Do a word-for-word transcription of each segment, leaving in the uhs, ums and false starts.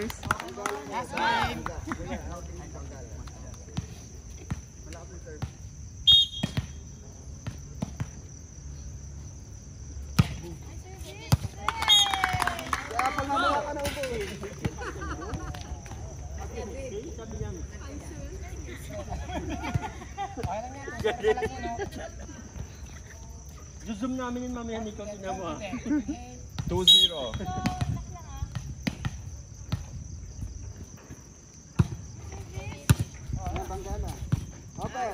service. Last game. Zoom namin yung mamaya ni Kotina mo. two zero. Okay.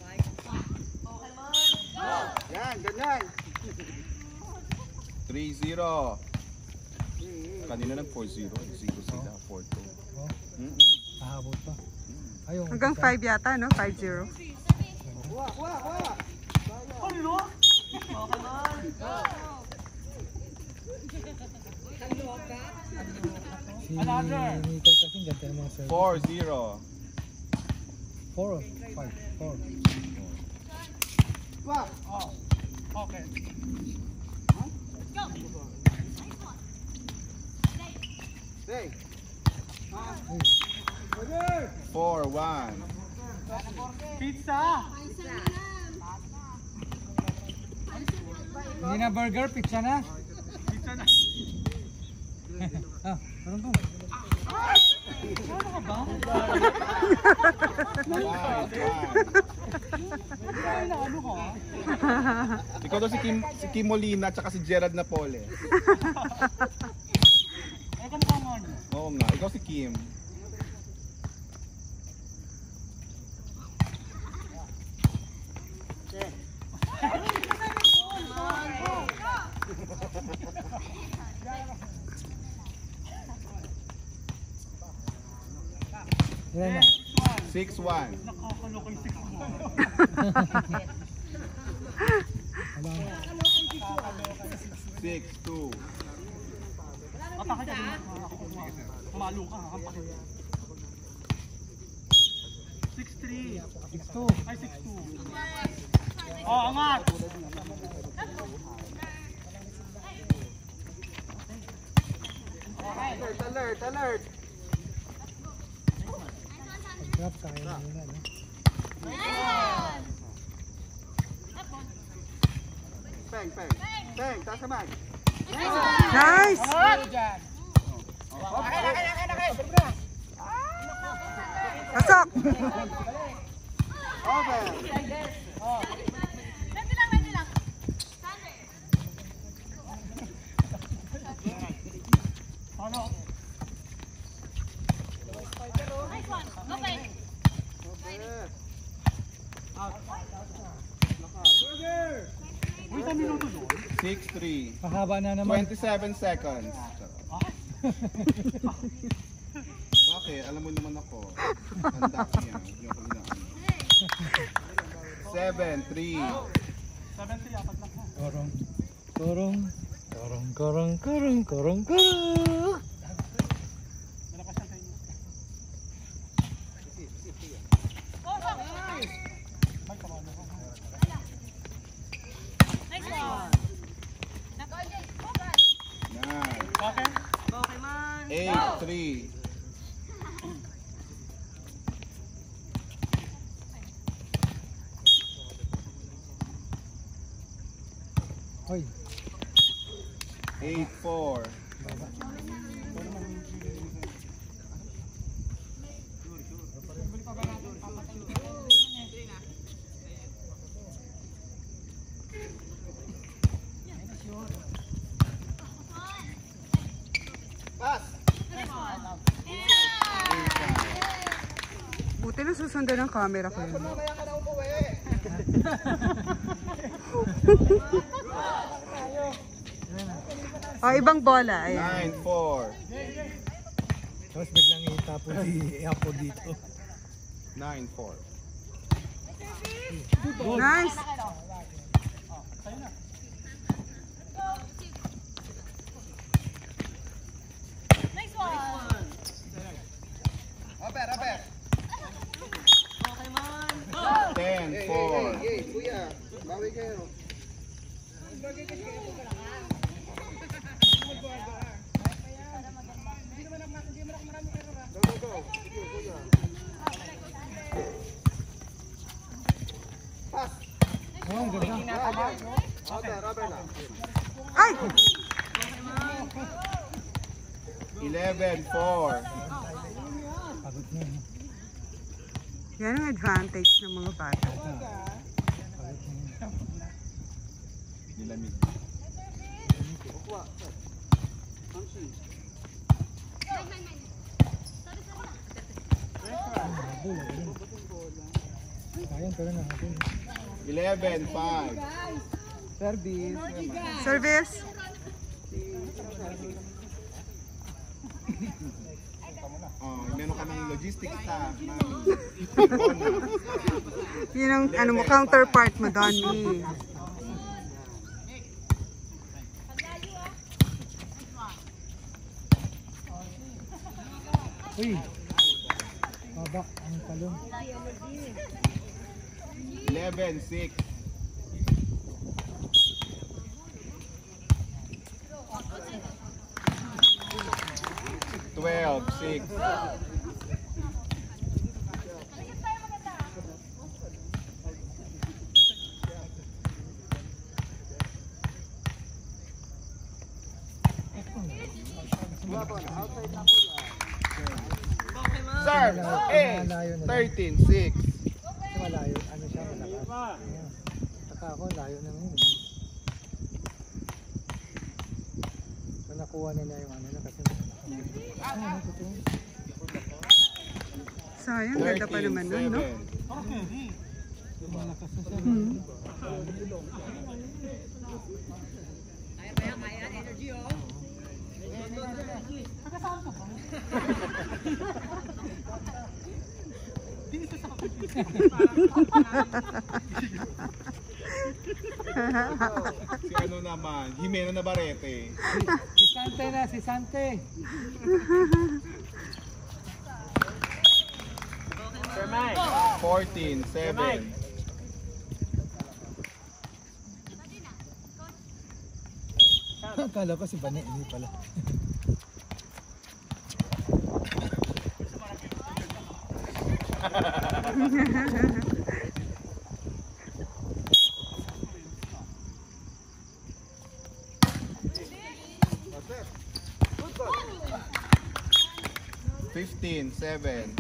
Yan, ganyan. three zero. Kanina nag four zero. zero sila. four two. Mm-hmm. Pahabot pa. Ayun. Hanggang five yata, no? five zero. Kuha, kuha, kuha. Ano? Okay man. Si Nicole kasi ganda ng mga service. four zero. four or five? four. Kuha. Oh. Okay. Hey. four one. Pizza. Hindi na burger, pizza na. Pizza na. Ah, parang ko. Ano ka ba? five one. Ano ka? Ikaw daw si Kim, si Kim Molina at si Gerard Napole. Ay, kamukha nga niyo. Oo nga, ikaw si Kim. Yan na. six one. Nakakaloko yung six mo. six two. Atake ka din. Malo ka, hampakin. six three. six two. Ay, six two. Oh, angat! Alert, alert, alert. Pag-drop tayo na yun na. Peng, peng. Peng, taas naman. Nice! Pasok! Over. Ano? Uy, sa minuto doon. six three. Mahaba na naman. twenty-seven seconds. Bakit? Alam mo naman ako. Handa ko yan. Joke lang. seven three. seven three, apat lang na. Korong. Korong. Korong, korong, korong, korong, korong. Malakas yan sa inyo. May kamano ko. nine. Okay? eight three. Hoy. eight four. Buti na susundan ng camera ko yun. Kaya ka na umuwi. O, ibang bola. Ayan. nine four. Tapos biglang itapo di apo dito. nine four. Nice! Aber, aber. ten four. Hey, kuya. Bawi kayo. Go, go, go. Sige, kuya. Pass. Oh, ganda. Robert, Robert lang. Ay! eleven four. Pagod na. no? Yan ang advantage ng mga bata. Pagod na. Nilamig. Ukwa. Hamsi. Habol, habol. Sayang pero nahabol. eleven five. Service. Service. Oh, meron ka ng logistics staff. Yun ang ano mo, counterpart mo, Donnie. Uy! Baba ang talong. eleven six. twelve six. Serve eight. thirteen six. Kasi malayo. Ano siya? Malakas. Ayan. Taka ako, layo na ngayon. eh. So nakuha na niya yung ano na kasi. Ah, ano totoo? Sayang, ganda pa naman nun, no? Malakas na siya. Hmm. Si ano naman, Jimeno Navarrete. Si Sante na, si Sante. Sir Mike. fourteen seven. Akala ko si Bane, hindi pala. fifteen seven.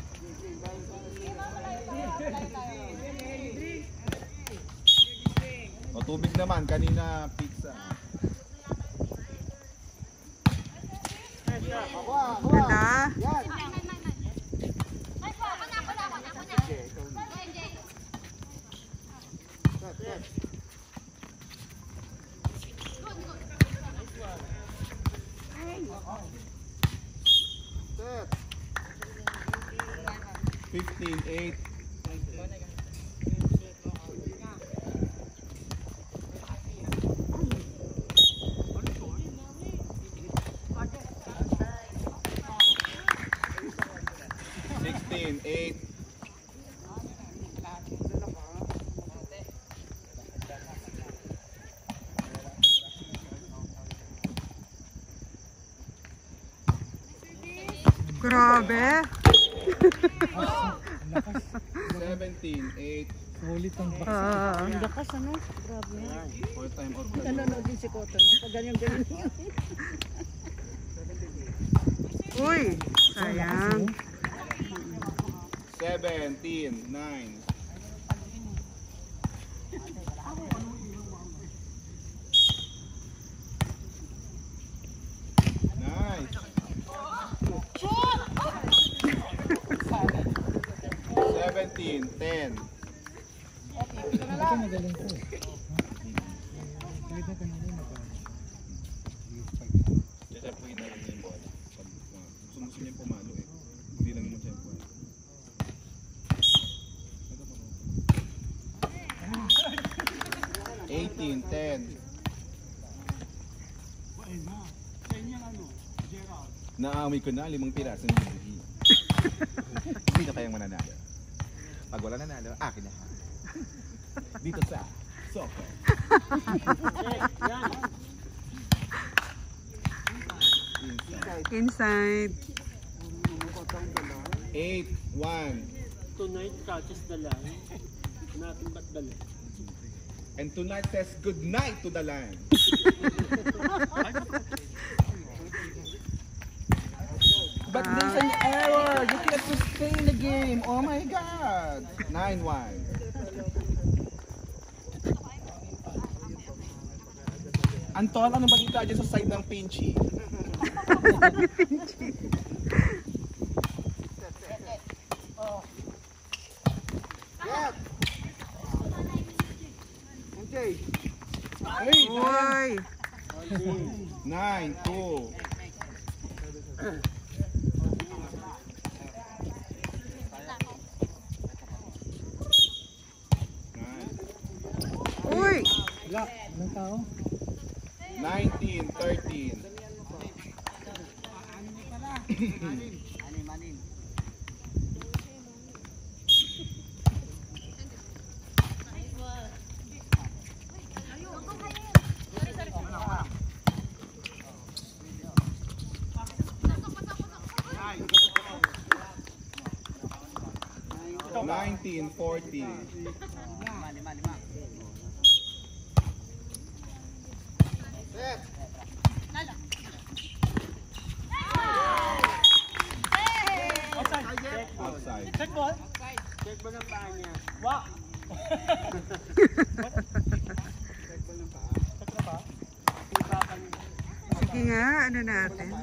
O tubig naman, kanina pizza. Ganda. Yan. Set, set. Set. fifteen eight. sixteen eight. Grabe. seventeen eight. Sulit ang box. Ah, Lakas ano? Grabe. All time out. Nanonood din si Cotton. no? Pag ganyan-ganyan yun. uy, sayang. seventeen nine. Nice. seventeen ten. Ito magaling ko. Kahit na kanina magaling. Siyempre na lang yung bola. Pag uh, gusto mo siya pumalo eh. Hindi lang mo siya pumalo. eighteen ten. Naamoy ko na limang piraso ng buhi. Hindi na kayang mananalo. Pag wala nanalo, akin na. Dito sa soccer. Inside. eight, one. Tonight catches the line. Natin ba't dala? And tonight says good night to the line. But there's an error. You can't sustain the game. Oh my God. nine one. Antol, ano balita dyan sa side ng Pinchy? Yes! Okay. Uy! nine two. Uy! Wala, anong tao? nineteen thirteen. nineteen fourteen. Set! Outside. Check ball. Check mo ng paa niya. Wa. Ipapan niya. Sige nga, ano natin?